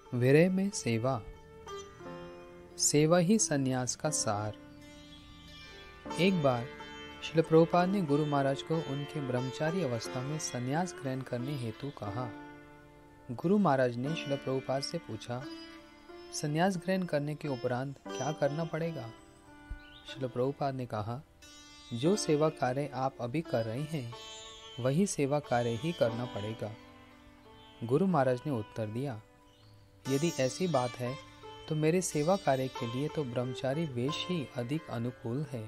विरह में सेवा, सेवा ही संन्यास का सार। एक बार श्रील प्रभुपाद ने गुरु महाराज को उनके ब्रह्मचारी अवस्था में संन्यास ग्रहण करने हेतु कहा। गुरु महाराज ने श्रील प्रभुपाद से पूछा, संन्यास ग्रहण करने के उपरांत क्या करना पड़ेगा? श्रील प्रभुपाद ने कहा, जो सेवा कार्य आप अभी कर रहे हैं वही सेवा कार्य ही करना पड़ेगा। गुरु महाराज ने उत्तर दिया, यदि ऐसी बात है तो मेरे सेवा कार्य के लिए तो ब्रह्मचारी वेश ही अधिक अनुकूल है।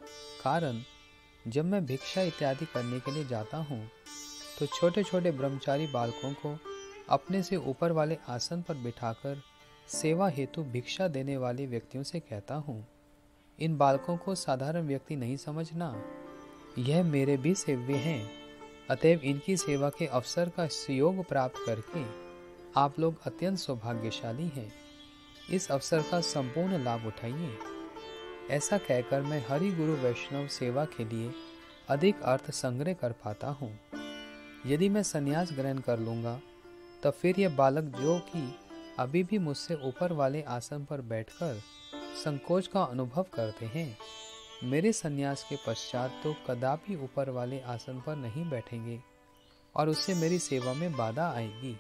कारण जब मैं भिक्षा इत्यादि करने के लिए जाता हूँ तो छोटे छोटे ब्रह्मचारी बालकों को अपने से ऊपर वाले आसन पर बिठाकर सेवा हेतु भिक्षा देने वाले व्यक्तियों से कहता हूँ, इन बालकों को साधारण व्यक्ति नहीं समझना, यह मेरे भी सेव्य हैं। अतएव इनकी सेवा के अवसर का सुयोग प्राप्त करके आप लोग अत्यंत सौभाग्यशाली हैं। इस अवसर का संपूर्ण लाभ उठाइए। ऐसा कहकर मैं हरि गुरु वैष्णव सेवा के लिए अधिक अर्थ संग्रह कर पाता हूँ। यदि मैं संन्यास ग्रहण कर लूँगा तब फिर यह बालक जो कि अभी भी मुझसे ऊपर वाले आसन पर बैठकर संकोच का अनुभव करते हैं, मेरे संन्यास के पश्चात तो कदापि ऊपर वाले आसन पर नहीं बैठेंगे और उससे मेरी सेवा में बाधा आएगी।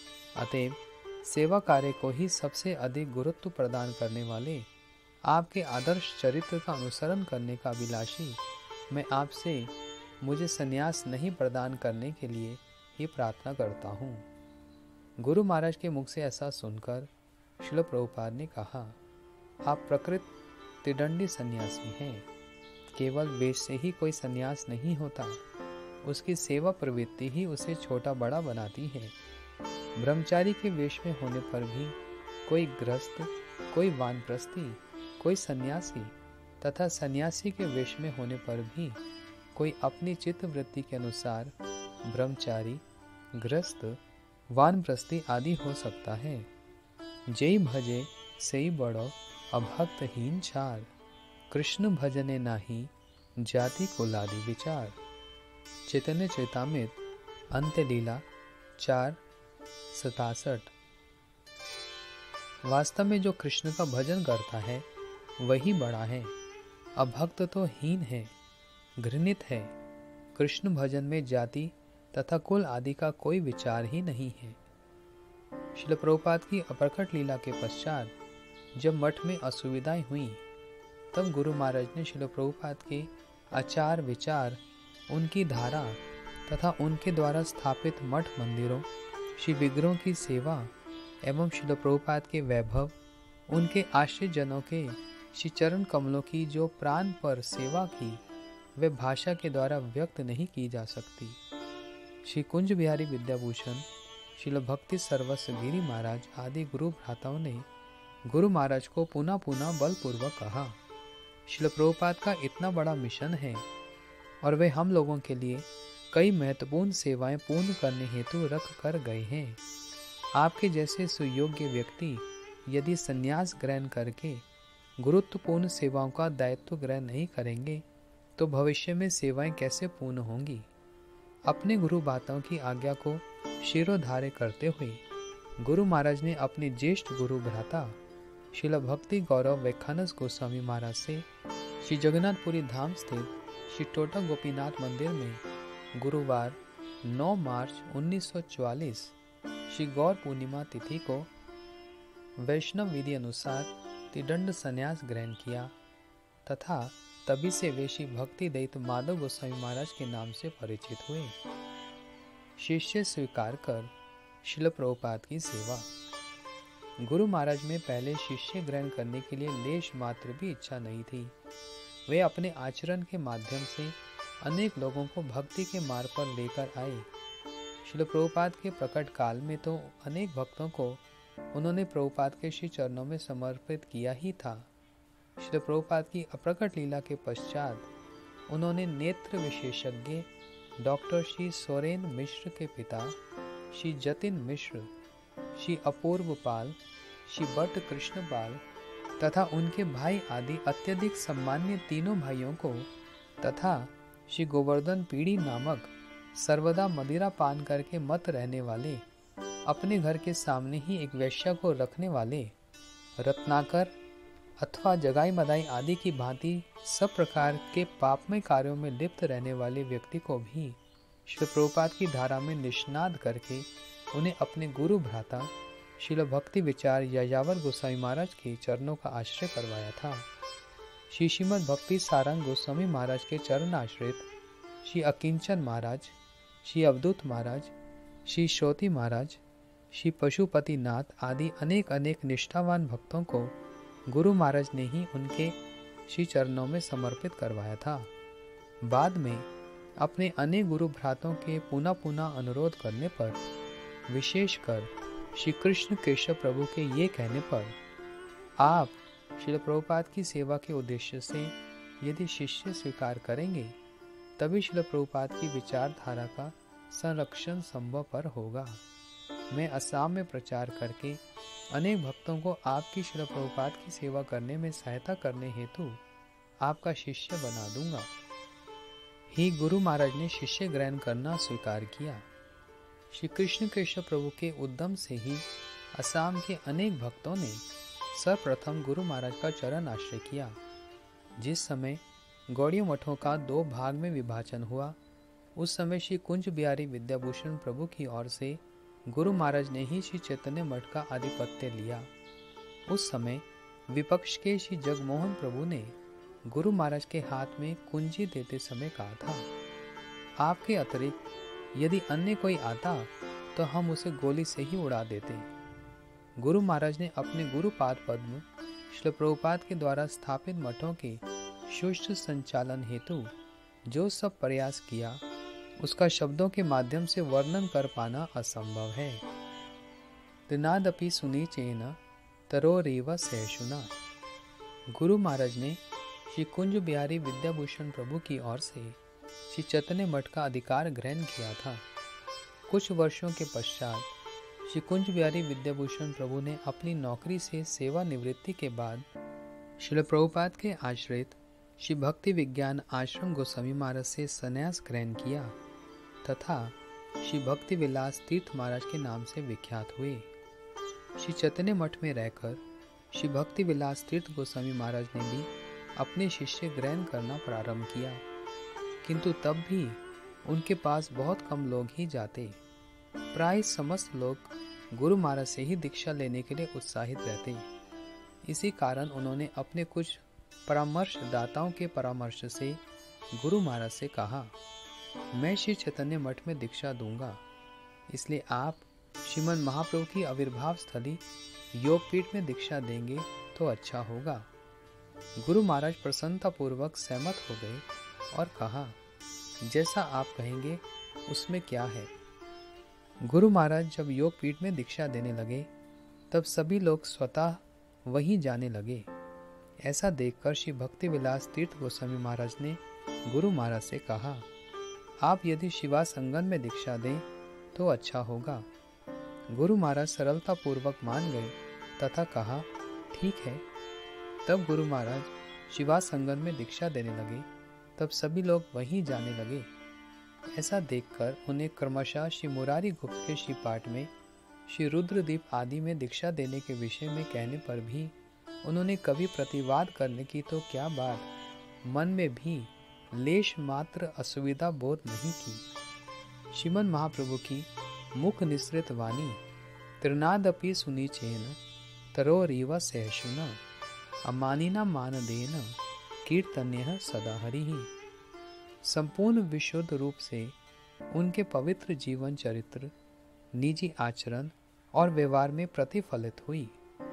अतएव सेवा कार्य को ही सबसे अधिक गुरुत्व प्रदान करने वाले आपके आदर्श चरित्र का अनुसरण करने का अभिलाषी मैं आपसे मुझे संन्यास नहीं प्रदान करने के लिए ही प्रार्थना करता हूँ। गुरु महाराज के मुख से ऐसा सुनकर श्रील प्रभुपाद ने कहा, आप प्रकृत त्रिदंडी सन्यासी हैं। केवल वेश से ही कोई सन्यास नहीं होता, उसकी सेवा प्रवृत्ति ही उसे छोटा बड़ा बनाती है। ब्रह्मचारी के वेश में होने पर भी कोई गृहस्थ, कोई वानप्रस्थी, कोई सन्यासी तथा सन्यासी के वेश में होने पर भी कोई अपनी चित्त वृत्ति के अनुसार ब्रह्मचारी, गृहस्थ, वानप्रस्थी आदि हो सकता है। जय भजे सई बड़ो अभक्तहीन छार, कृष्ण भजने नाही जाति कुलादि विचार। चैतन्य चरितामृत अंत्य लीला 4:67। वास्तव में जो कृष्ण का भजन करता है वही बड़ा है, अभक्त तो हीन है, घृणित है। कृष्ण भजन में जाति तथा कुल आदि का कोई विचार ही नहीं है। श्रील प्रभुपाद की अप्रकट लीला के पश्चात जब मठ में असुविधाएं हुई तब गुरु महाराज ने श्रील प्रभुपाद के आचार विचार, उनकी धारा तथा उनके द्वारा स्थापित मठ मंदिरों, श्री विग्रहों की सेवा एवं श्रील प्रभुपाद के वैभव, उनके आश्रित जनों के श्री चरण कमलों की जो प्राण पर सेवा की वे भाषा के द्वारा व्यक्त नहीं की जा सकती। श्री कुंज बिहारी विद्याभूषण, श्रील भक्ति सर्वस्व गिरी महाराज आदि गुरु भ्राताओं ने गुरु महाराज को पुनः पुनः बलपूर्वक कहा, श्रील प्रभुपाद का इतना बड़ा मिशन है और वे हम लोगों के लिए कई महत्वपूर्ण सेवाएं पूर्ण करने हेतु रख कर गए हैं। आपके जैसे सुयोग्य व्यक्ति यदि संन्यास ग्रहण करके गुरुत्वपूर्ण सेवाओं का दायित्व ग्रहण नहीं करेंगे तो भविष्य में सेवाएं कैसे पूर्ण होंगी। अपने गुरु बातों की आज्ञा को शिरोधार्य करते हुए गुरु महाराज ने अपने ज्येष्ठ गुरु भ्राता श्रील भक्ति गौरव वैखानस गोस्वामी महाराज से श्री जगन्नाथपुरी धाम स्थित श्री टोटा गोपीनाथ मंदिर में गुरुवार 9 मार्च 1944 श्री गौर पूर्णिमा तिथि को वैष्णव विधि अनुसार त्रिदंड संन्यास ग्रहण किया तथा तभी से वे श्री भक्ति दैत माधव गोस्वामी महाराज के नाम से परिचित हुए। शिष्य स्वीकार कर श्रील प्रभुपाद की सेवा। गुरु महाराज में पहले शिष्य ग्रहण करने के लिए लेश मात्र भी इच्छा नहीं थी। वे अपने आचरण के माध्यम से अनेक लोगों को भक्ति के मार्ग पर लेकर आए। श्रील प्रभुपाद के प्रकट काल में तो अनेक भक्तों को उन्होंने प्रभुपाद के श्री चरणों में समर्पित किया ही था। श्रील प्रभुपाद की अप्रकट लीला के पश्चात उन्होंने नेत्र विशेषज्ञ डॉक्टर श्री सोरेन मिश्र के पिता श्री जतिन मिश्र, श्री अपूर्व पाल, श्री भट्ट कृष्ण पाल तथा उनके भाई आदि अत्यधिक सम्मान्य तीनों भाइयों को तथा श्री गोवर्धन पीड़ी नामक सर्वदा मदिरा पान करके मत रहने वाले अपने घर के सामने ही एक वेश्या को रखने वाले रत्नाकर अथवा जगाई मदाई आदि की भांति सब प्रकार के पापमय कार्यों में लिप्त रहने वाले व्यक्ति को भी श्री प्रभुपाद की धारा में निष्णात करके उन्हें अपने गुरु भ्राता श्रील भक्ति विचार यायावर गोस्वामी महाराज के चरणों का आश्रय करवाया था। श्री श्रीमद भक्ति सारंग गोस्वामी महाराज के चरण आश्रित श्री अकिंचन महाराज, श्री अवधूत महाराज, श्री श्रोति महाराज, श्री पशुपति नाथ आदि अनेक अनेक निष्ठावान भक्तों को गुरु महाराज ने ही उनके श्री चरणों में समर्पित करवाया था। बाद में अपने अनेक गुरु भ्रातों के पुनः पुनः अनुरोध करने पर, विशेषकर श्री कृष्ण केशव प्रभु के ये कहने पर, आप श्रील प्रभुपाद की सेवा के उद्देश्य से यदि शिष्य स्वीकार करेंगे तभी श्रील प्रभुपाद की विचारधारा का संरक्षण संभव पर होगा। मैं असम में प्रचार करके अनेक भक्तों को आपकी श्रील प्रभुपाद की सेवा करने में सहायता करने हेतु आपका शिष्य बना दूंगा। ही गुरु महाराज ने शिष्य ग्रहण करना स्वीकार किया। श्री कृष्ण केशव प्रभु के उद्यम से ही असम के अनेक भक्तों ने सर्वप्रथम गुरु महाराज का चरण आश्रय किया। जिस समय गौड़ीय मठों का 2 भाग में विभाजन हुआ, उस समय श्री कुंज बिहारी विद्याभूषण प्रभु की ओर से गुरु महाराज ने ही श्री चैतन्य मठ का आधिपत्य लिया। उस समय विपक्ष के श्री जगमोहन प्रभु ने गुरु महाराज के हाथ में कुंजी देते समय कहा था, आपके अतिरिक्त यदि अन्य कोई आता तो हम उसे गोली से ही उड़ा देते। गुरु महाराज ने अपने गुरुपाद पद्म श्री प्रभुपाद के द्वारा स्थापित मठों के सुष्ठु संचालन हेतु जो सब प्रयास किया, उसका शब्दों के माध्यम से वर्णन कर पाना असंभव है। दिनादपि सुनी चेन तरोरेव सहिष्णुना। गुरु महाराज ने श्री कुंज बिहारी विद्याभूषण प्रभु की ओर से श्री चैतन्य मठ का अधिकार ग्रहण किया था। कुछ वर्षों के पश्चात श्री कुंज बिहारी विद्याभूषण प्रभु ने अपनी नौकरी से सेवानिवृत्ति के बाद श्रील प्रभुपाद के आश्रित श्री भक्ति विज्ञान आश्रम गोस्वामी महाराज से संन्यास ग्रहण किया तथा श्री भक्ति विलास तीर्थ महाराज के नाम से विख्यात हुए। श्री चैतन्य मठ में रहकर श्री भक्ति विलास तीर्थ गोस्वामी महाराज ने भी अपने शिष्य ग्रहण करना प्रारंभ किया, किंतु तब भी उनके पास बहुत कम लोग ही जाते। प्राय समस्त लोग गुरु महाराज से ही दीक्षा लेने के लिए उत्साहित रहते। इसी कारण उन्होंने अपने कुछ परामर्शदाताओं के परामर्श से गुरु महाराज से कहा, मैं श्री चैतन्य मठ में दीक्षा दूंगा, इसलिए आप श्रीमद महाप्रभु की आविर्भाव स्थली योगपीठ में दीक्षा देंगे तो अच्छा होगा। गुरु महाराज प्रसन्नता पूर्वक सहमत हो गए और कहा, जैसा आप कहेंगे उसमें क्या है। गुरु महाराज जब योगपीठ में दीक्षा देने लगे तब सभी लोग स्वतः वहीं जाने लगे। ऐसा देखकर श्री भक्ति विलास तीर्थ गोस्वामी महाराज ने गुरु महाराज से कहा, आप यदि शिवा संगम में दीक्षा दें तो अच्छा होगा। गुरु महाराज सरलता पूर्वक मान गए तथा कहा, ठीक है। तब गुरु महाराज शिवा संगम में दीक्षा देने लगे, तब सभी लोग वहीं जाने लगे। ऐसा देखकर उन्हें क्रमशः श्री मुरारी गुप्त के श्री पाठ में श्री रुद्रदीप आदि में दीक्षा देने के विषय में कहने पर भी उन्होंने कभी प्रतिवाद करने की तो क्या बात, मन में भी लेश मात्र असुविधा बोध नहीं की। श्रीमद महाप्रभु की मुख निसृत वाणी त्रिनादपि सुनी चेन तरोरीव सहिष्णुना अमानिना मानदेन कीर्तन्यः सदा हरिः। संपूर्ण विशुद्ध रूप से उनके पवित्र जीवन चरित्र, निजी आचरण और व्यवहार में प्रतिफलित हुई।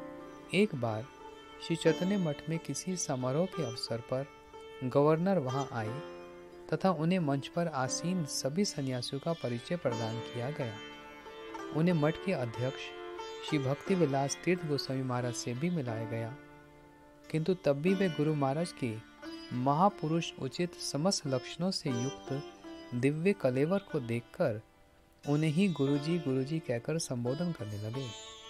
एक बार श्री चैतन्य मठ में किसी समारोह के अवसर पर गवर्नर वहां आए तथा उन्हें मंच पर आसीन सभी सन्यासियों का परिचय प्रदान किया गया। उन्हें मठ के अध्यक्ष श्री भक्ति विलास तीर्थ गोस्वामी महाराज से भी मिलाया गया, किंतु तब भी वे गुरु महाराज के महापुरुष उचित समस्त लक्षणों से युक्त दिव्य कलेवर को देखकर उन्हें ही गुरुजी कहकर संबोधन करने लगे।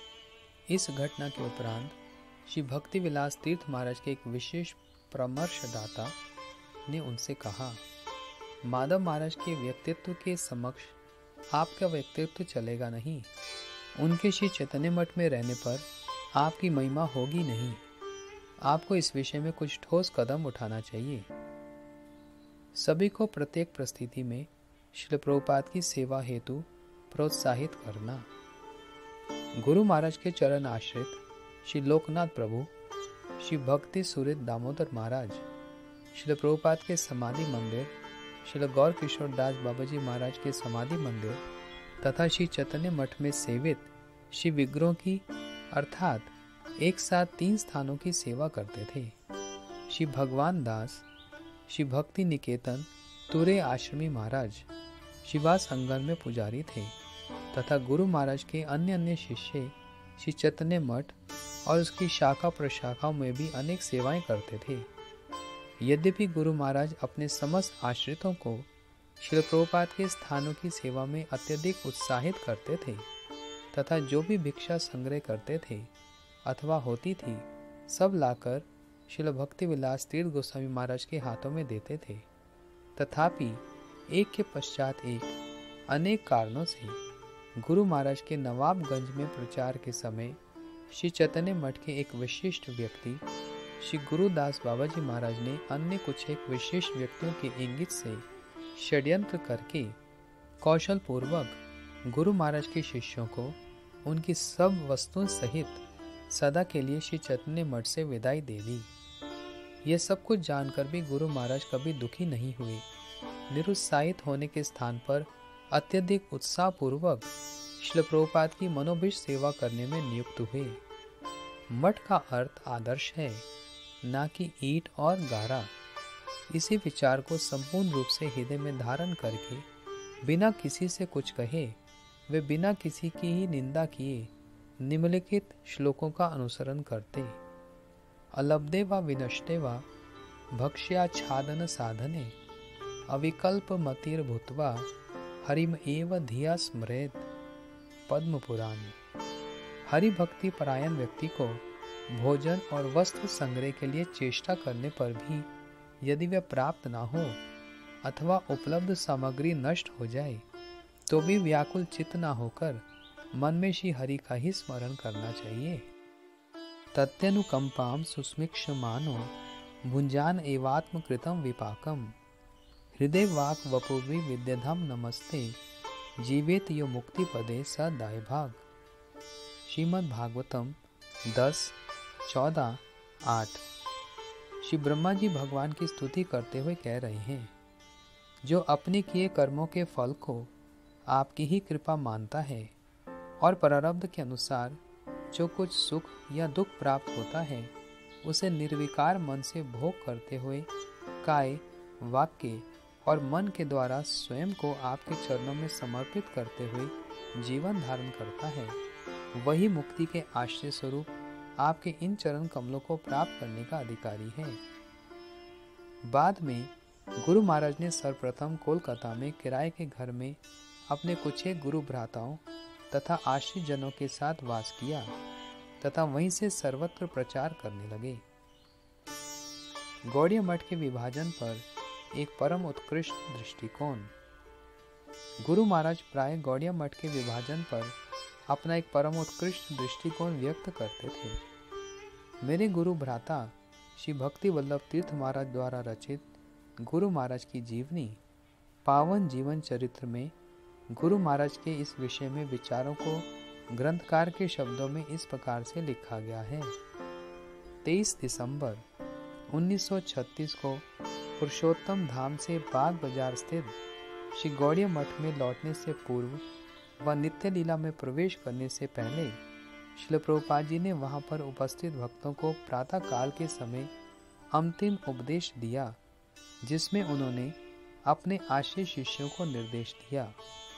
इस घटना के उपरांत श्री भक्ति विलास तीर्थ महाराज के एक विशेष परामर्शदाता ने उनसे कहा, माधव महाराज के व्यक्तित्व के समक्ष आपका व्यक्तित्व चलेगा नहीं। उनके श्री चैतन्य मठ में रहने पर आपकी महिमा होगी नहीं। आपको इस विषय में कुछ ठोस कदम उठाना चाहिए। सभी को प्रत्येक परिस्थिति में श्रील प्रभुपाद की सेवा हेतु प्रोत्साहित करना। गुरु महाराज के चरण आश्रित श्री लोकनाथ प्रभु, श्री भक्ति सूरित दामोदर महाराज, श्रील प्रभुपाद के समाधि मंदिर, श्रील गौर किशोर दास बाबा जी महाराज के समाधि मंदिर तथा श्री चैतन्य मठ में सेवित श्री विग्रहों की अर्थात एक साथ 3 स्थानों की सेवा करते थे। श्री भगवान दास, श्री भक्ति निकेतन तुरे आश्रमी महाराज शिवास अंगन में पुजारी थे तथा गुरु महाराज के अन्य शिष्य श्री चैतन्य मठ और उसकी शाखा प्रशाखाओं में भी अनेक सेवाएं करते थे। यद्यपि गुरु महाराज अपने समस्त आश्रितों को श्रील प्रभुपाद के स्थानों की सेवा में अत्यधिक उत्साहित करते थे तथा जो भी भिक्षा संग्रह करते थे अथवा होती थी सब लाकर श्रील भक्ति विलास तीर्थ गोस्वामी महाराज के हाथों में देते थे। तथापि एक के पश्चात एक अनेक कारणों से गुरु महाराज के नवाबगंज में प्रचार के समय श्री चैतन्य मठ के एक विशिष्ट व्यक्ति श्री गुरुदास बाबा जी महाराज ने अन्य कुछ एक विशिष्ट व्यक्तियों के इंगित से षड्यंत्र करके कौशल पूर्वक गुरु महाराज के शिष्यों को उनकी सब वस्तुओं सहित सदा के लिए श्री चैतन्य मठ से विदाई दे दी। यह सब कुछ जानकर भी गुरु महाराज कभी दुखी नहीं हुए। निरुत्साहित होने के स्थान पर अत्यधिक उत्साह पूर्वक श्रील प्रभुपाद की मनोभिष्ट सेवा करने में नियुक्त हुए। मठ का अर्थ आदर्श है, ना कि ईंट और गारा। इसी विचार को संपूर्ण रूप से हृदय में धारण करके बिना किसी से कुछ कहे वे बिना किसी की ही निंदा किए निम्नलिखित श्लोकों का अनुसरण करते। अलब्धे वा विनष्टे वा भक्ष्याच्छादन साधने अविकल्प मतिर भूत्वा हरिम एव धिया स्मरेत। पद्म पुराण। हरि भक्ति परायण व्यक्ति को भोजन और वस्त्र संग्रह के लिए चेष्टा करने पर भी यदि वह प्राप्त ना हो अथवा उपलब्ध सामग्री नष्ट हो जाए तो भी व्याकुल चित्त ना होकर मन में श्री हरि का ही स्मरण करना चाहिए। तत्यनुकंपाम सुस्मिक्षमानो भुंजान एवात्म कृतम विपाकम हृदय वाक वपुर्वी विद्याधम नमस्ते जीवेत यो मुक्ति पदे स दाय भाग। श्रीमद् भागवतम 10:14-8। श्री ब्रह्मा जी भगवान की स्तुति करते हुए कह रहे हैं, जो अपने किए कर्मों के फल को आपकी ही कृपा मानता है और प्रारब्ध के अनुसार जो कुछ सुख या दुख प्राप्त होता है उसे निर्विकार मन से भोग करते हुए काय, वाक्य और मन के द्वारा स्वयं को आपके चरणों में समर्पित करते हुए जीवन धारण करता है, वही मुक्ति के आश्रय स्वरूप आपके इन चरण कमलों को प्राप्त करने का अधिकारी है। बाद में गुरु महाराज ने सर्वप्रथम कोलकाता में किराए के घर में अपने कुछ एक गुरु भ्राताओं तथा आश्रित जनों के साथ वास किया तथा वहीं से सर्वत्र प्रचार करने लगे। गौड़िया मठ के विभाजन पर एक परम उत्कृष्ट दृष्टिकोण। गुरु महाराज प्राय गौड़िया मठ के विभाजन पर अपना एक परम उत्कृष्ट दृष्टिकोण व्यक्त करते थे। मेरे गुरु भ्राता श्री भक्ति वल्लभ तीर्थ महाराज द्वारा रचित गुरु महाराज की जीवनी पावन जीवन चरित्र में गुरु महाराज के इस विषय में विचारों को ग्रंथकार के शब्दों में इस प्रकार से लिखा गया है। 23 दिसंबर 1936 को पुरुषोत्तम धाम से बाग बाजार स्थित श्री गौड़िया मठ में लौटने से पूर्व व नित्य लीला में प्रवेश करने से पहले श्रील प्रभुपाद जी ने वहां पर उपस्थित भक्तों को प्रातः काल के समय अंतिम उपदेश दिया, जिसमें उन्होंने अपने आश्रित शिष्यों को निर्देश दिया।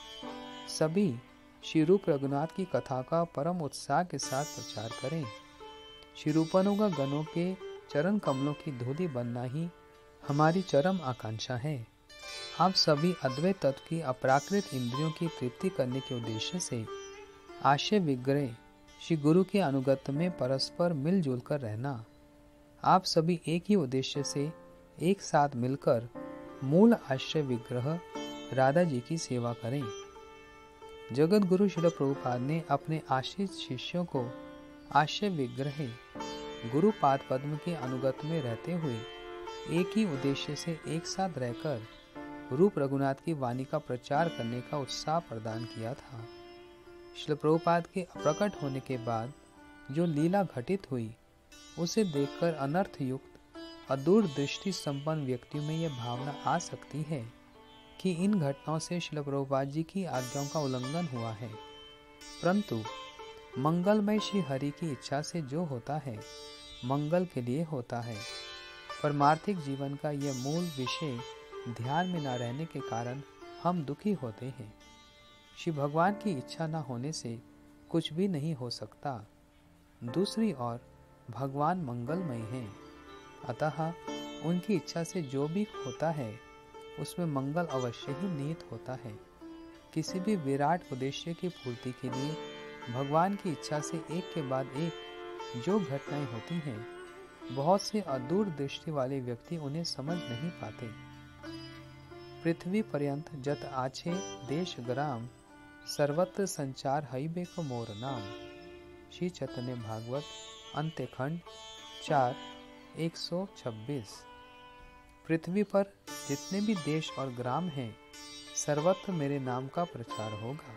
सभी श्री रूप रघुनाथ की कथा का परम उत्साह के साथ प्रचार करें। श्री रूपानुगा गणों के चरण कमलों की धूलि बनना ही हमारी चरम आकांक्षा है। आप सभी अद्वैत तत्व की अप्राकृत इंद्रियों की तृप्ति करने के उद्देश्य से आशय विग्रह श्री गुरु के अनुगत्य में परस्पर मिलजुल कर रहना। आप सभी एक ही उद्देश्य से एक साथ मिलकर मूल आश्रय विग्रह राधा जी की सेवा करें। जगत गुरु श्रील प्रभुपाद ने अपने आश्रित शिष्यों को आश्रय विग्रह गुरु पाद पद्म के अनुगत में रहते हुए एक ही उद्देश्य से एक साथ रहकर रूप रघुनाथ की वाणी का प्रचार करने का उत्साह प्रदान किया था। श्रील प्रभुपाद के प्रकट होने के बाद जो लीला घटित हुई उसे देखकर अनर्थ युक्त अदूर दृष्टि संपन्न व्यक्तियों में यह भावना आ सकती है कि इन घटनाओं से श्रील प्रभुपाद जी की आज्ञाओं का उल्लंघन हुआ है, परंतु मंगलमय श्री हरि की इच्छा से जो होता है मंगल के लिए होता है। परमार्थिक जीवन का यह मूल विषय ध्यान में न रहने के कारण हम दुखी होते हैं। श्री भगवान की इच्छा न होने से कुछ भी नहीं हो सकता। दूसरी ओर भगवान मंगलमय हैं, अतः उनकी इच्छा से जो भी होता है उसमें मंगल अवश्य ही निहित होता है। किसी भी विराट उद्देश्य की पूर्ति के लिए भगवान की इच्छा से एक के बाद एक जो घटनाएं होती हैं, बहुत से अदूर दृष्टि वाले व्यक्ति उन्हें समझ नहीं पाते। पृथ्वी पर्यंत जत आछे देश ग्राम, सर्वत्र संचार हईबे को मोर नाम। श्री चैतन्य भागवत अंत्यखंड 4:126। पृथ्वी पर जितने भी देश और ग्राम हैं, सर्वत्र मेरे नाम का प्रचार होगा।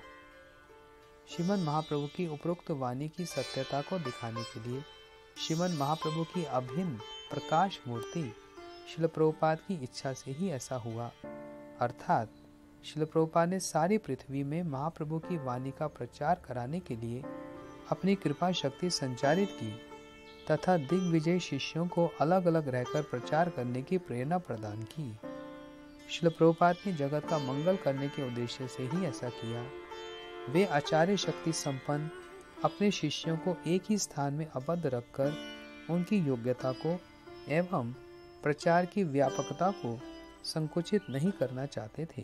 श्रीमद् महाप्रभु की उपरोक्त वाणी की सत्यता को दिखाने के लिए श्रीमद् महाप्रभु की अभिन्न प्रकाश मूर्ति श्रील प्रभुपाद की इच्छा से ही ऐसा हुआ, अर्थात श्रील प्रभुपाद ने सारी पृथ्वी में महाप्रभु की वाणी का प्रचार कराने के लिए अपनी कृपा शक्ति संचारित की तथा दिग्विजय शिष्यों को अलग अलग रहकर प्रचार करने की प्रेरणा प्रदान की। श्रील प्रभुपाद ने जगत का मंगल करने के उद्देश्य से ही ऐसा किया। वे आचार्य शक्ति संपन्न अपने शिष्यों को एक ही स्थान में आबद्ध रखकर उनकी योग्यता को एवं प्रचार की व्यापकता को संकुचित नहीं करना चाहते थे।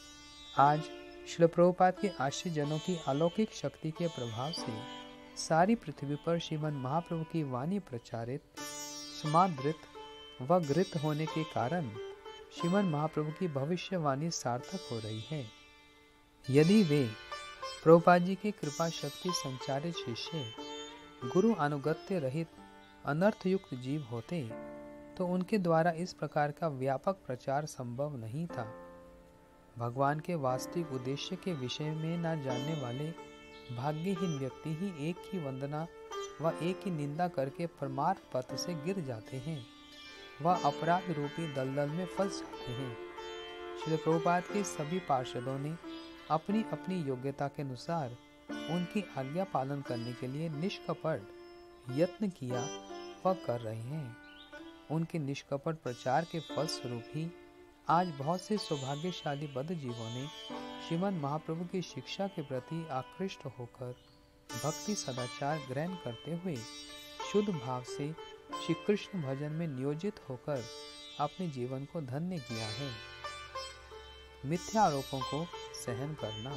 आज श्रील प्रभुपाद के आश्रित जनों की अलौकिक शक्ति के प्रभाव से सारी पृथ्वी पर श्रीमद् महाप्रभु की वाणी प्रचारित समादृत व गृत होने के कारण श्रीमद् महाप्रभु की भविष्यवाणी सार्थक हो रही है। यदि वे प्रभुपाद जी के कृपा शक्ति संचारित शिष्य गुरु अनुगत्य रहित अनर्थयुक्त जीव होते तो उनके द्वारा इस प्रकार का व्यापक प्रचार संभव नहीं था। भगवान के वास्तविक उद्देश्य के विषय में न जानने वाले भाग्यहीन व्यक्ति ही एक ही वंदना व एक ही निंदा करके परमार्थ पथ से गिर जाते हैं व अपराध रूपी दलदल में फंस जाते हैं। श्री प्रभुपाद के सभी पार्षदों ने अपनी अपनी योग्यता के अनुसार उनकी आज्ञा पालन करने के लिए निष्कपट यत्न किया व कर रहे हैं। उनके निष्कपट प्रचार के फलस्वरूप ही आज बहुत से सौभाग्यशाली बद्ध जीवों ने श्रीमद् महाप्रभु की शिक्षा के प्रति आकृष्ट होकर भक्ति सदाचार ग्रहण करते हुए शुद्ध भाव से श्री कृष्ण भजन में नियोजित होकर अपने जीवन को धन्य किया है। मिथ्या आरोपों को सहन करना।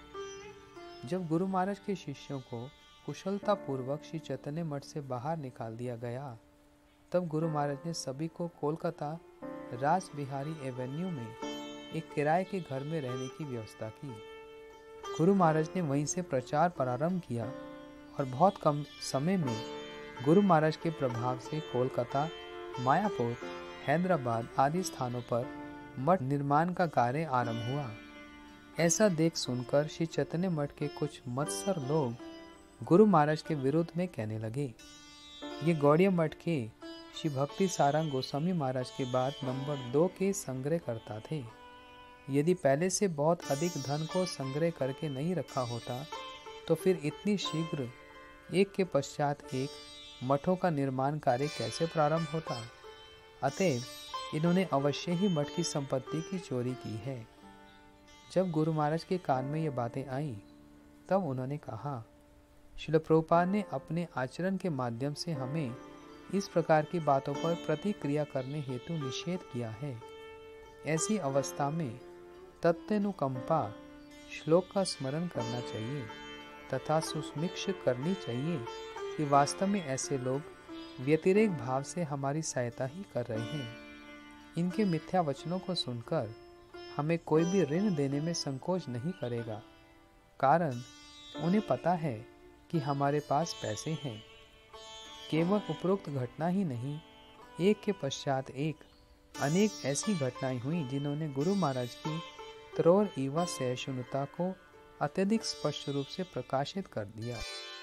जब गुरु महाराज के शिष्यों को कुशलता पूर्वक श्री चैतन्य मठ से बाहर निकाल दिया गया, तब गुरु महाराज ने सभी को कोलकाता रास बिहारी एवेन्यू में एक किराए के घर में रहने की व्यवस्था की। गुरु महाराज ने वहीं से प्रचार प्रारंभ किया और बहुत कम समय में गुरु महाराज के प्रभाव से कोलकाता, मायापुर, हैदराबाद आदि स्थानों पर मठ निर्माण का कार्य आरंभ हुआ। ऐसा देख सुनकर श्री चैतन्य मठ के कुछ मत्सर लोग गुरु महाराज के विरुद्ध में कहने लगे, ये गौड़िया मठ के श्री भक्ति सारंग गोस्वामी महाराज के बाद नंबर 2 के संग्रह करता थे। यदि पहले से बहुत अधिक धन को संग्रह करके नहीं रखा होता तो फिर इतनी शीघ्र एक के पश्चात एक मठों का निर्माण कार्य कैसे प्रारंभ होता। अतएव इन्होंने अवश्य ही मठ की संपत्ति की चोरी की है। जब गुरु महाराज के कान में ये बातें आईं, तब उन्होंने कहा, श्रील प्रभुपाद ने अपने आचरण के माध्यम से हमें इस प्रकार की बातों पर प्रतिक्रिया करने हेतु निषेध किया है। ऐसी अवस्था में तत्नुकंपा श्लोक का स्मरण करना चाहिए तथा सुसमीक्ष करनी चाहिए कि वास्तव में ऐसे लोग व्यतिरेक भाव से हमारी सहायता ही कर रहे हैं। इनके मिथ्या वचनों को सुनकर हमें कोई भी ऋण देने में संकोच नहीं करेगा। कारण उन्हें पता है कि हमारे पास पैसे हैं। केवल उपरोक्त घटना ही नहीं, एक के पश्चात एक अनेक ऐसी घटनाएं हुई जिन्होंने गुरु महाराज की त्रोर एवं सहिष्णुता को अत्यधिक स्पष्ट रूप से प्रकाशित कर दिया।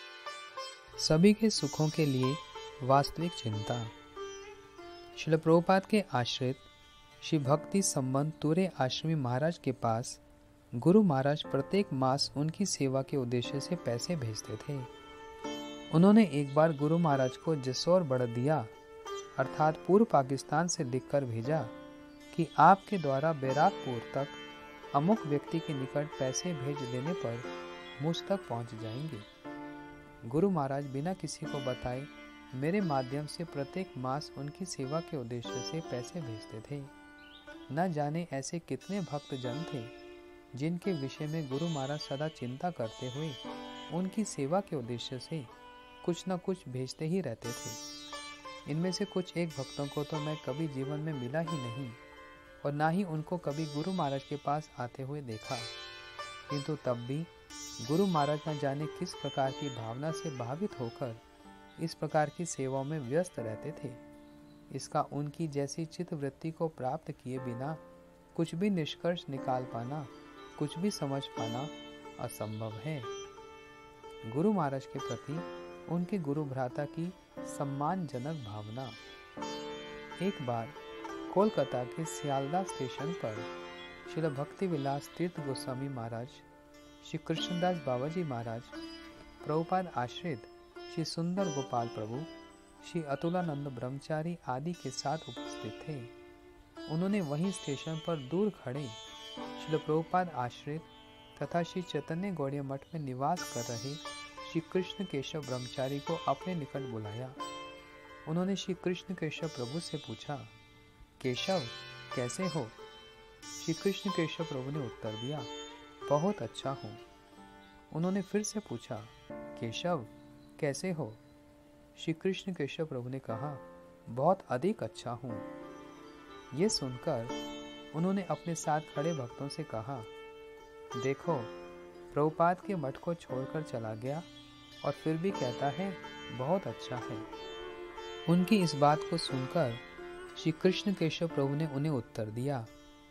सभी के सुखों के लिए वास्तविक चिंता। श्रील प्रभुपाद के आश्रित श्री भक्ति संबंध तुरे आश्रमी महाराज के पास गुरु महाराज प्रत्येक मास उनकी सेवा के उद्देश्य से पैसे भेजते थे। उन्होंने एक बार गुरु महाराज को जसौर बड़दिया अर्थात पूर्व पाकिस्तान से लिखकर भेजा कि आपके द्वारा बैराकपुर तक अमुक व्यक्ति के निकट पैसे भेज देने पर मुझ तक पहुंच जाएंगे। गुरु महाराज बिना किसी को बताए मेरे माध्यम से प्रत्येक मास उनकी सेवा के उद्देश्य से पैसे भेजते थे। न जाने ऐसे कितने भक्त जन थे जिनके विषय में गुरु महाराज सदा चिंता करते हुए उनकी सेवा के उद्देश्य से कुछ न कुछ भेजते ही रहते थे। इनमें से कुछ एक भक्तों को तो मैं कभी जीवन में मिला ही नहीं और ना ही उनको कभी गुरु महाराज के पास आते हुए देखा, किंतु तब भी गुरु महाराज न जाने किस प्रकार की भावना से भावित होकर इस प्रकार की सेवाओं में व्यस्त रहते थे। इसका उनकी जैसी चित्तवृत्ति को प्राप्त किए बिना कुछ भी निष्कर्ष निकाल पाना, कुछ भी समझ पाना असंभव है। गुरु महाराज के प्रति उनके गुरु भ्राता की सम्मानजनक भावना। एक बार कोलकाता के सियालदा स्टेशन पर श्री भक्ति विलास तीर्थ गोस्वामी महाराज, श्री कृष्णदास बाबाजी महाराज, प्रभुपाद आश्रित श्री सुंदर गोपाल प्रभु, श्री अतुलानंद ब्रह्मचारी आदि के साथ उपस्थित थे। उन्होंने वहीं स्टेशन पर दूर खड़े श्री प्रभुपाद आश्रित तथा श्री चैतन्य गौड़ीय मठ में निवास कर रहे श्री कृष्ण केशव ब्रह्मचारी को अपने निकट बुलाया। उन्होंने श्री कृष्ण केशव प्रभु से पूछा, केशव कैसे हो? श्री कृष्ण केशव प्रभु ने उत्तर दिया, बहुत अच्छा हूँ। उन्होंने फिर से पूछा, केशव कैसे हो? श्री कृष्ण केशव प्रभु ने कहा, बहुत अधिक अच्छा हूँ। ये सुनकर उन्होंने अपने साथ खड़े भक्तों से कहा, देखो प्रभुपाद के मठ को छोड़कर चला गया और फिर भी कहता है बहुत अच्छा है। उनकी इस बात को सुनकर श्री कृष्ण केशव प्रभु ने उन्हें उत्तर दिया,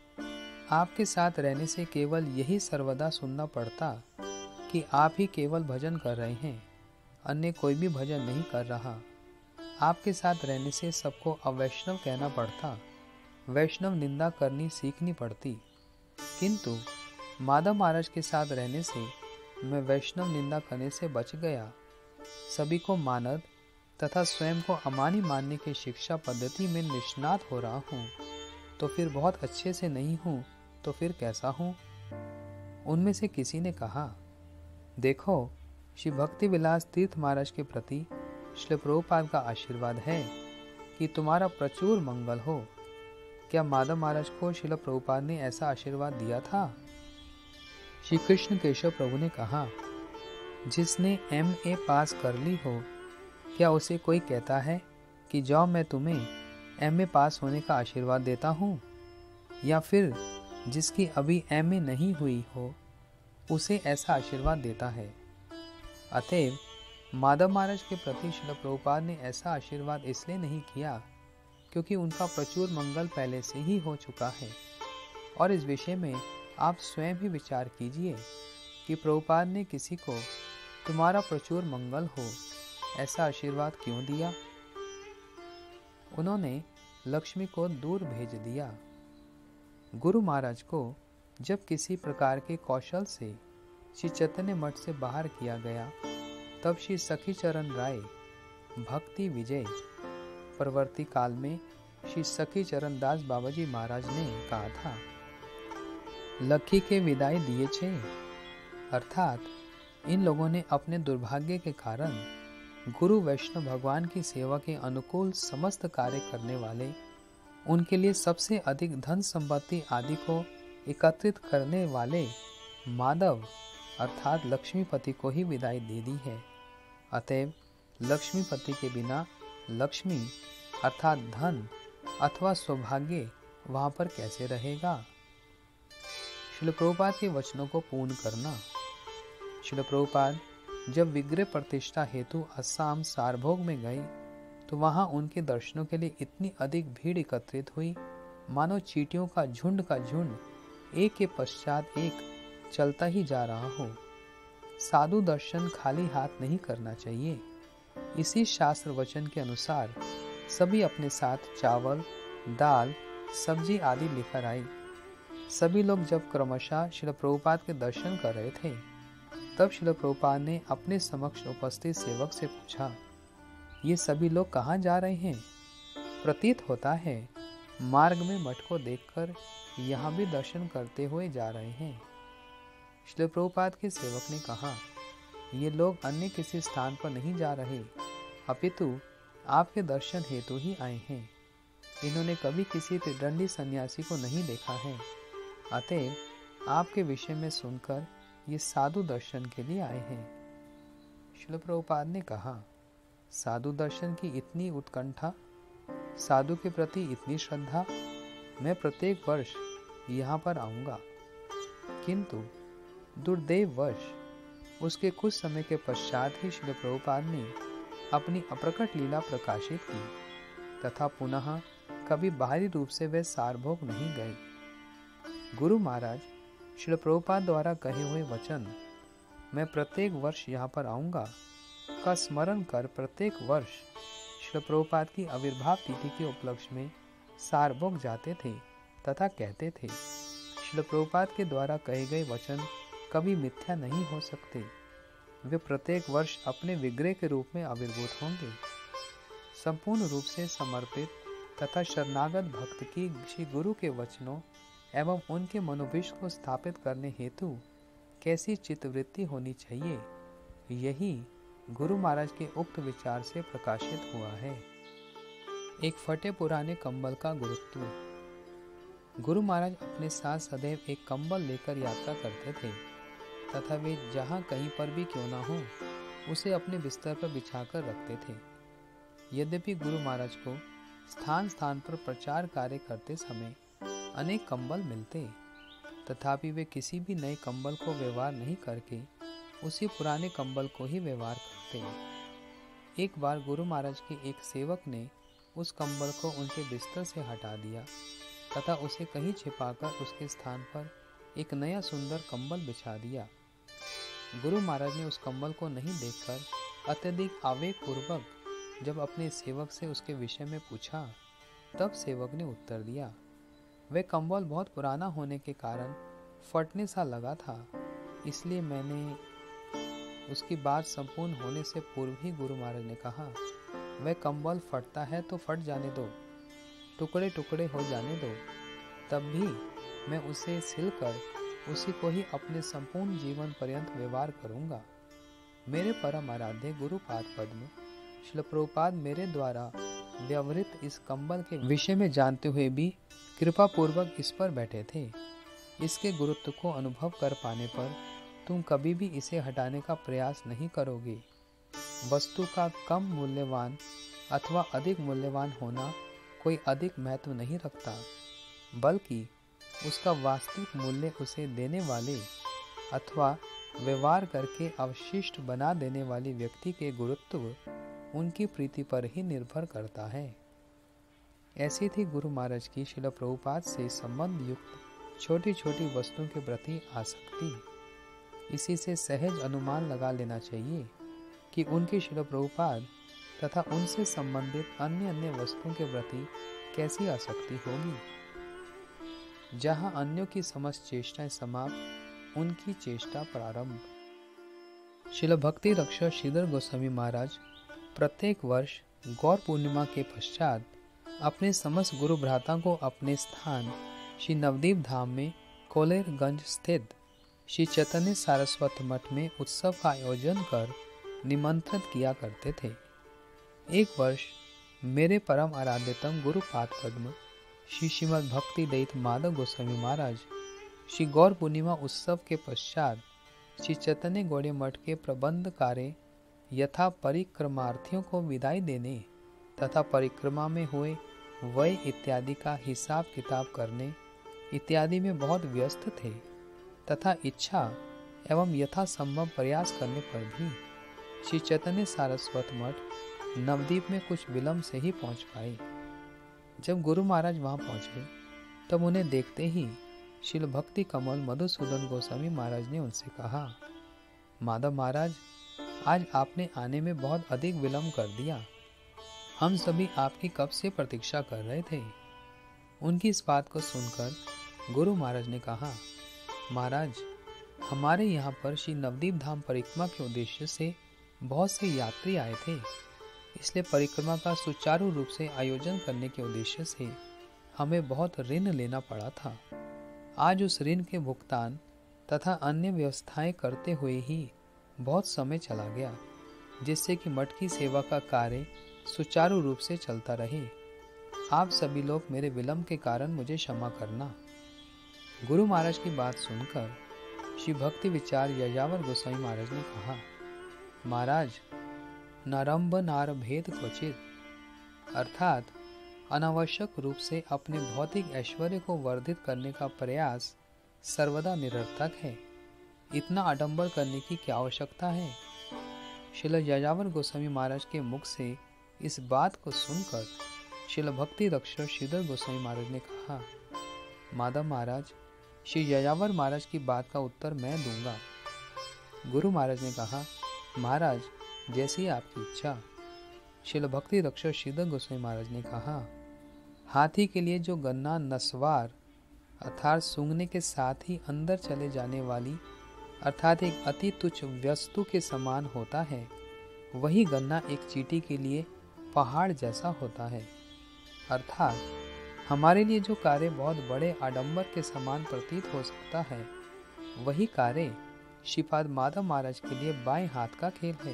आपके साथ रहने से केवल यही सर्वदा सुनना पड़ता कि आप ही केवल भजन कर रहे हैं, अन्य कोई भी भजन नहीं कर रहा। आपके साथ रहने से सबको अवैष्णव कहना पड़ता, वैष्णव निंदा करनी सीखनी पड़ती, किंतु माधव महाराज के साथ रहने से मैं वैष्णव निंदा करने से बच गया। सभी को मानद तथा स्वयं को अमानी मानने की शिक्षा पद्धति में निष्णात हो रहा हूँ, तो फिर बहुत अच्छे से नहीं हूँ तो फिर कैसा हूँ? उनमें से किसी ने कहा, देखो श्री भक्ति विलास तीर्थ महाराज के प्रति श्री प्रभुपाद का आशीर्वाद है कि तुम्हारा प्रचुर मंगल हो। क्या माधव महाराज को श्रील प्रभुपाद ने ऐसा आशीर्वाद दिया था? श्री कृष्ण केशव प्रभु ने कहा, जिसने MA पास कर ली हो, क्या उसे कोई कहता है कि जाओ मैं तुम्हें MA पास होने का आशीर्वाद देता हूँ? या फिर जिसकी अभी MA नहीं हुई हो उसे ऐसा आशीर्वाद देता है? अतएव माधव महाराज के प्रति श्रील प्रभुपाद ने ऐसा आशीर्वाद इसलिए नहीं किया क्योंकि उनका प्रचुर मंगल पहले से ही हो चुका है। और इस विषय में आप स्वयं ही विचार कीजिए कि प्रभुपाद ने किसी को तुम्हारा प्रचुर मंगल हो ऐसा आशीर्वाद क्यों दिया? उन्होंने लक्ष्मी को दूर भेज दिया। गुरु महाराज को जब किसी प्रकार के कौशल से श्री चैतन्य मठ से बाहर किया गया, तब श्री सखी चरण राय भक्ति विजय परवर्ती काल में श्री सखी चरण दास बाबाजी महाराज ने कहा था, लक्की के विदाई दिए छे, अर्थात इन लोगों ने अपने दुर्भाग्य के कारण गुरु वैष्णव भगवान की सेवा के अनुकूल समस्त कार्य करने वाले, उनके लिए सबसे अधिक धन संपत्ति आदि को एकत्रित करने वाले माधव अर्थात लक्ष्मीपति को ही विदाई दे दी है। अतएव लक्ष्मीपति के बिना लक्ष्मी अर्थात धन अथवा सौभाग्य वहां पर कैसे रहेगा? श्रील प्रभुपाद के वचनों को पूर्ण करना। श्रील प्रभुपाद जब विग्रह प्रतिष्ठा हेतु असम सारभोग में गए तो वहां उनके दर्शनों के लिए इतनी अधिक भीड़ एकत्रित हुई मानो चींटियों का झुंड एक के पश्चात एक चलता ही जा रहा हो। साधु दर्शन खाली हाथ नहीं करना चाहिए। इसी शास्त्र वचन के अनुसार सभी अपने साथ चावल, दाल, सब्जी आदि लेकर आए। सभी लोग जब क्रमशः श्रील प्रभुपाद के दर्शन कर रहे थे तब श्रील प्रभुपाद ने अपने समक्ष उपस्थित सेवक से पूछा, ये सभी लोग कहाँ जा रहे हैं? प्रतीत होता है मार्ग में मठ को देखकर यहाँ भी दर्शन करते हुए जा रहे हैं। श्रील प्रभुपाद के सेवक ने कहा, ये लोग अन्य किसी स्थान पर नहीं जा रहे, अपितु आपके दर्शन हेतु ही आए हैं। इन्होंने कभी किसी त्रिदंडी सन्यासी को नहीं देखा है, अतएव आपके विषय में सुनकर ये साधु दर्शन के लिए आए हैं। श्रील प्रभुपाद ने कहा, साधु दर्शन की इतनी उत्कंठा, साधु के प्रति इतनी श्रद्धा, मैं प्रत्येक वर्ष यहाँ पर आऊँगा। किंतु दुर्दैववश उसके कुछ समय के पश्चात ही श्रील प्रभुपाद ने अपनी अप्रकट लीला प्रकाशित की तथा पुनः कभी बाहरी रूप से वे सारभोग नहीं गए। गुरु महाराज श्रील प्रभुपाद द्वारा कहे हुए वचन, मैं प्रत्येक वर्ष यहाँ पर आऊँगा, का स्मरण कर प्रत्येक वर्ष श्रील प्रभुपाद की आविर्भाव तिथि के उपलक्ष्य में सारभोग जाते थे तथा कहते थे, श्रील प्रभुपाद के द्वारा कहे गए वचन कभी मिथ्या नहीं हो सकते। वे प्रत्येक वर्ष अपने विग्रह के रूप में आविर्भूत होंगे। संपूर्ण रूप से समर्पित तथा शरणागत भक्त की श्री गुरु के वचनों एवं उनके मनोविश्व को स्थापित करने हेतु कैसी चित्तवृत्ति होनी चाहिए, यही गुरु महाराज के उक्त विचार से प्रकाशित हुआ है। एक फटे पुराने कंबल का गुरुत्व। गुरु महाराज अपने साथ सदैव एक कंबल लेकर यात्रा करते थे तथा वे जहाँ कहीं पर भी क्यों न हो उसे अपने बिस्तर पर बिछाकर रखते थे। यद्यपि गुरु महाराज को स्थान स्थान पर प्रचार कार्य करते समय अनेक कंबल मिलते, तथापि वे किसी भी नए कंबल को व्यवहार नहीं करके उसी पुराने कंबल को ही व्यवहार करते। एक बार गुरु महाराज के एक सेवक ने उस कंबल को उनके बिस्तर से हटा दिया तथा उसे कहीं छिपाकर उसके स्थान पर एक नया सुंदर कंबल बिछा दिया। गुरु महाराज ने उस कंबल को नहीं देखकर अत्यधिक आवेगपूर्वक जब अपने सेवक से उसके विषय में पूछा, तब सेवक ने उत्तर दिया, वह कंबल बहुत पुराना होने के कारण फटने सा लगा था, इसलिए मैंने उसकी बात संपूर्ण होने से पूर्व ही गुरु महाराज ने कहा, वह कंबल फटता है तो फट जाने दो, टुकड़े टुकड़े हो जाने दो, तब भी मैं उसे सिलकर उसी को ही अपने संपूर्ण जीवन पर्यंत व्यवहार करूंगा। मेरे परम आराध्य गुरुपाद पद्म श्रील प्रभुपाद मेरे द्वारा व्यवहृत इस कंबल के विषय में जानते हुए भी कृपा पूर्वक इस पर बैठे थे। इसके गुरुत्व को अनुभव कर पाने पर तुम कभी भी इसे हटाने का प्रयास नहीं करोगे। वस्तु का कम मूल्यवान अथवा अधिक मूल्यवान होना कोई अधिक महत्व नहीं रखता, बल्कि उसका वास्तविक मूल्य उसे देने वाले अथवा व्यवहार करके अवशिष्ट बना देने वाली व्यक्ति के गुरुत्व उनकी प्रीति पर ही निर्भर करता है। ऐसी थी गुरु महाराज की श्रील प्रभुपाद से संबंध युक्त छोटी छोटी वस्तुओं के प्रति आसक्ति। इसी से सहज अनुमान लगा लेना चाहिए कि उनकी श्रील प्रभुपाद तथा उनसे संबंधित अन्य वस्तुओं के प्रति कैसी आसक्ति होगी। जहाँ अन्यों की समस्त चेष्टाएं समाप्त, उनकी चेष्टा प्रारंभ। श्रील भक्ति रक्षक श्रीधर गोस्वामी महाराज प्रत्येक वर्ष गौर पूर्णिमा के पश्चात अपने समस्त गुरु भ्राता को अपने स्थान श्री नवदीप धाम में कोलेरगंज स्थित श्री चैतन्य सारस्वत मठ में उत्सव का आयोजन कर निमंत्रित किया करते थे। एक वर्ष मेरे परम आराध्यतम गुरुपाद पद्म श्री श्रीमद् भक्ति दयित माधव गोस्वामी महाराज श्री गौर पूर्णिमा उत्सव के पश्चात श्री चैतन्य गौड़ीय मठ के प्रबंध कार्य यथा परिक्रमार्थियों को विदाई देने तथा परिक्रमा में हुए व्यय इत्यादि का हिसाब किताब करने इत्यादि में बहुत व्यस्त थे तथा इच्छा एवं यथासंभव प्रयास करने पर भी श्री चैतन्य सारस्वत मठ नवद्वीप में कुछ विलंब से ही पहुंच पाए। जब गुरु महाराज वहां पहुंचे तब उन्हें देखते ही शिल भक्ति कमल मधुसूदन गोस्वामी महाराज ने उनसे कहा, माधव महाराज, आज आपने आने में बहुत अधिक विलंब कर दिया। हम सभी आपकी कब से प्रतीक्षा कर रहे थे। उनकी इस बात को सुनकर गुरु महाराज ने कहा, महाराज, हमारे यहाँ पर श्री नवद्वीप धाम परिक्रमा के उद्देश्य से बहुत से यात्री आए थे, इसलिए परिक्रमा का सुचारू रूप से आयोजन करने के उद्देश्य से हमें बहुत ऋण लेना पड़ा था। आज उस ऋण के भुगतान तथा अन्य व्यवस्थाएं करते हुए ही बहुत समय चला गया, जिससे कि मठ की सेवा का कार्य सुचारू रूप से चलता रहे। आप सभी लोग मेरे विलंब के कारण मुझे क्षमा करना। गुरु महाराज की बात सुनकर श्री भक्ति विचार यजावर गोस्वामी महाराज ने कहा, महाराज, नारंभ नारभेद क्वचित, अर्थात अनावश्यक रूप से अपने भौतिक ऐश्वर्य को वर्धित करने का प्रयास सर्वदा निरर्थक है। इतना आडंबर करने की क्या आवश्यकता है। श्रील यजावर गोस्वामी महाराज के मुख से इस बात को सुनकर श्रील भक्ति रक्षक श्रीधर गोस्वामी महाराज ने कहा, माधव महाराज, श्री यजावर महाराज की बात का उत्तर मैं दूंगा। गुरु महाराज ने कहा, महाराज, जैसी आपकी इच्छा। श्रील भक्ति रक्षक श्रीधर गोस्वामी महाराज ने कहा, हाथी के लिए जो गन्ना नस्वार अर्थात सूंघने के साथ ही अंदर चले जाने वाली अर्थात एक अति तुच्छ वस्तु के समान होता है, वही गन्ना एक चींटी के लिए पहाड़ जैसा होता है। अर्थात हमारे लिए जो कार्य बहुत बड़े आडंबर के समान प्रतीत हो सकता है, वही कार्य श्रीपाद माधव महाराज के लिए बाएं हाथ का खेल है।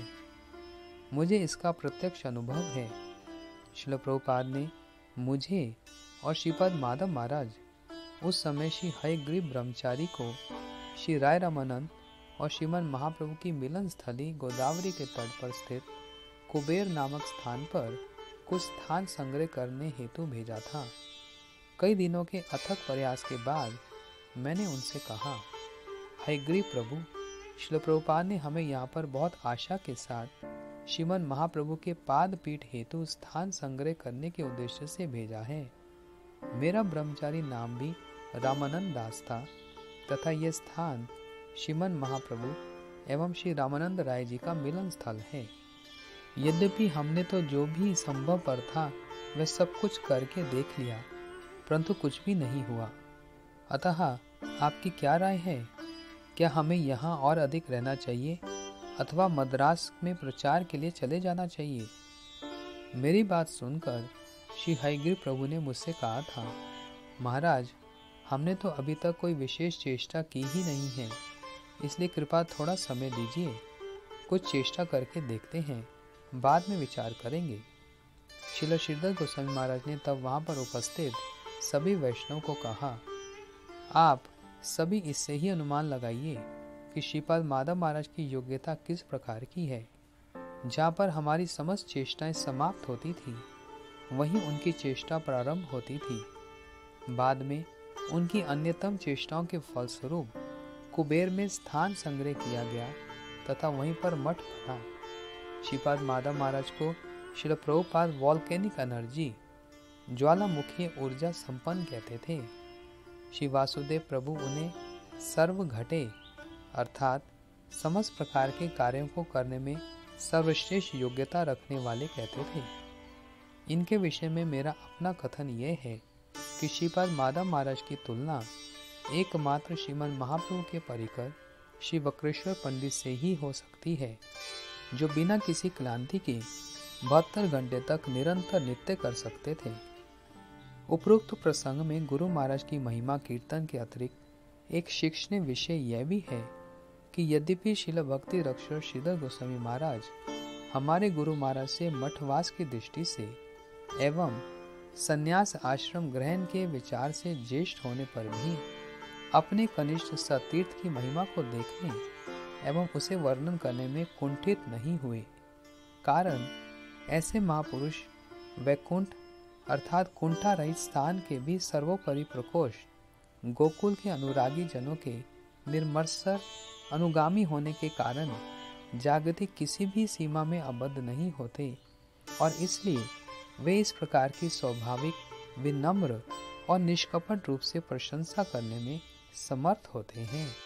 मुझे इसका प्रत्यक्ष अनुभव है। श्रील प्रभुपाद ने मुझे और श्रीपाद माधव महाराज उस समय श्री हयग्रीव ब्रह्मचारी को श्री राय रामानंद और श्रीमन महाप्रभु की मिलन स्थली गोदावरी के तट पर स्थित कुबेर नामक स्थान पर कुछ स्थान संग्रह करने हेतु भेजा था। कई दिनों के अथक प्रयास के बाद मैंने उनसे कहा, हयग्रीव प्रभु, श्रील प्रभुपाद ने हमें यहाँ पर बहुत आशा के साथ श्रीमन महाप्रभु के पाद पीठ हेतु स्थान संग्रह करने के उद्देश्य से भेजा है। मेरा ब्रह्मचारी नाम भी रामानंद दास था तथा यह स्थान श्रीमन महाप्रभु एवं श्री रामानंद राय जी का मिलन स्थल है। यद्यपि हमने तो जो भी संभव पर था वह सब कुछ करके देख लिया, परंतु कुछ भी नहीं हुआ। अतः आपकी क्या राय है? क्या हमें यहाँ और अधिक रहना चाहिए अथवा मद्रास में प्रचार के लिए चले जाना चाहिए? मेरी बात सुनकर श्री हयग्रीव प्रभु ने मुझसे कहा था, महाराज, हमने तो अभी तक कोई विशेष चेष्टा की ही नहीं है, इसलिए कृपा थोड़ा समय दीजिए। कुछ चेष्टा करके देखते हैं, बाद में विचार करेंगे। श्रील श्रीधर गोस्वामी महाराज ने तब वहां पर उपस्थित सभी वैष्णव को कहा, आप सभी इससे ही अनुमान लगाइए कि श्रीपाद माधव महाराज की योग्यता किस प्रकार की है। जहाँ पर हमारी समस्त चेष्टाएं समाप्त होती थी, वहीं उनकी चेष्टा प्रारंभ होती थी। बाद में उनकी अन्यतम चेष्टाओं के फलस्वरूप कुबेर में स्थान संग्रह किया गया तथा वहीं पर मठ बना। श्रीपाद माधव महाराज को श्रील प्रभुपाद वॉल्केनिक एनर्जी ज्वालामुखी ऊर्जा संपन्न कहते थे। श्री वासुदेव प्रभु उन्हें सर्व घटे अर्थात समस्त प्रकार के कार्यों को करने में सर्वश्रेष्ठ योग्यता रखने वाले कहते थे। इनके विषय में मेरा अपना कथन यह है कि श्रीपाद माधव महाराज की तुलना एकमात्र श्रीमन महाप्रभु के परिकर श्री वक्रेश्वर पंडित से ही हो सकती है, जो बिना किसी क्लांति के 72 घंटे तक निरंतर नृत्य कर सकते थे। उपरोक्त प्रसंग में गुरु महाराज की महिमा कीर्तन के अतिरिक्त एक शिक्षणीय विषय यह भी है कि यद्यपि श्रील भक्ति रक्षक श्रीधर गोस्वामी महाराज हमारे गुरु महाराज से मठवास की दृष्टि से एवं संन्यास आश्रम ग्रहण के विचार से ज्येष्ठ होने पर भी अपने कनिष्ठ सतीर्थ की महिमा को देखने एवं उसे वर्णन करने में कुंठित नहीं हुए। कारण ऐसे महापुरुष वैकुंठ अर्थात कुंठा रहित स्थान के भी सर्वोपरि प्रकोष्ठ गोकुल के अनुरागी जनों के निर्मत्सर अनुगामी होने के कारण जागतिक किसी भी सीमा में आबद्ध नहीं होते और इसलिए वे इस प्रकार की स्वाभाविक, विनम्र और निष्कपट रूप से प्रशंसा करने में समर्थ होते हैं।